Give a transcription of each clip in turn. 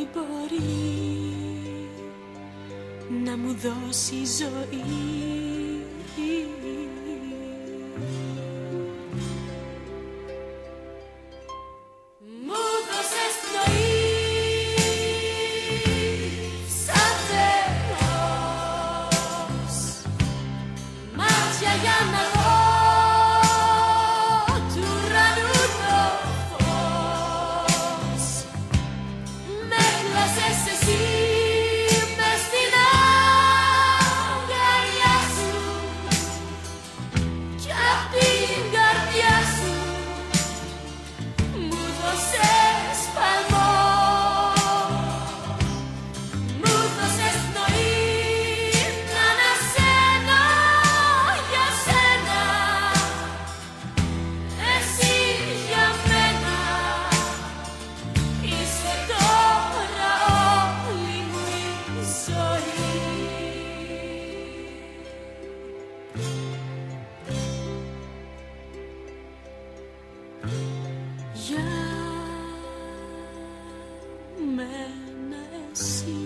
μπορεί να μου δώσει ζωή. Μου δώσες πνοή, σαν Θεός, μάτια για να δω του ουρανού το φως. Με πλάσες εσύ μες στην αγκαλιά σου κι απ' την καρδιά σου μου δώσες παλμό. Μου δώσες πνοή να ανασένω για σένα, εσύ για μένα είσαι τώρα όλη μου η ζωή. Για μένα εσύ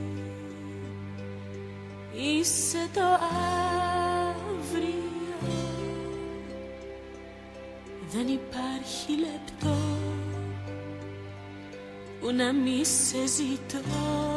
είσαι το αύριο. Δεν υπάρχει λεπτό που να μη σε ζητώ.